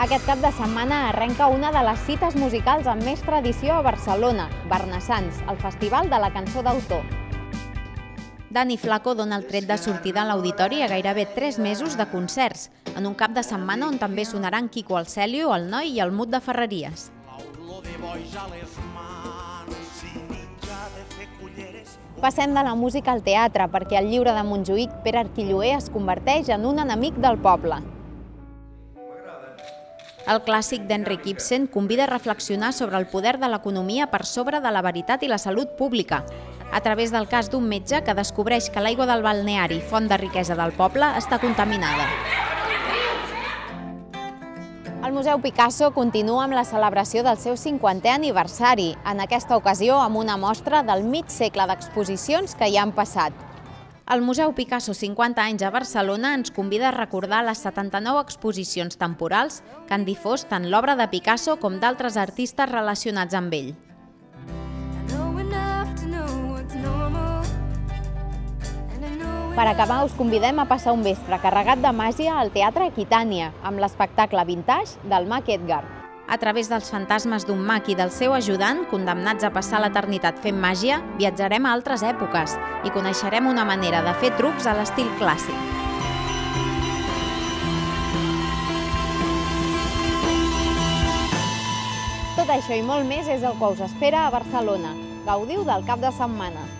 Aquest cap de setmana arrenca una de les cites musicals amb més tradició a Barcelona, Barnassans, el Festival de la Cançó d'Autor. Dani Flaco dona el tret de sortida a l'auditori a gairebé 3 mesos de concerts, en un cap de setmana on també sonaran Quico el Celio, el Noi i el Mut de Ferreries. Passem de la música al teatre perquè el lliure de Montjuïc, Pere Arquilloé, es converteix en un enemic del poble. El clàssic d'Henrik Ibsen convida a reflexionar sobre el poder de l'economia per sobre de la veritat i la salut pública, a través del cas d'un metge que descobreix que l'aigua del balneari, font de riquesa del poble, està contaminada. El Museu Picasso continua amb la celebració del seu 50è aniversari, en aquesta ocasió amb una mostra del mig segle d'exposicions que hi han passat. El Museu Picasso 50 anys a Barcelona ens convida a recordar les 79 exposicions temporals que han difós tant l'obra de Picasso com d'altres artistes relacionats amb ell. Per acabar, us convidem a passar un vespre carregat de màgia al Teatre Aquitània, amb l'espectacle Vintage del mag Edgar. A través dels fantasmes d'un mag i del seu ajudant, condemnats a passar l'eternitat fent màgia, viatjarem a altres èpoques i coneixerem una manera de fer trucs a l'estil clàssic. Tot això i molt més és el que us espera a Barcelona. Gaudiu del cap de setmana!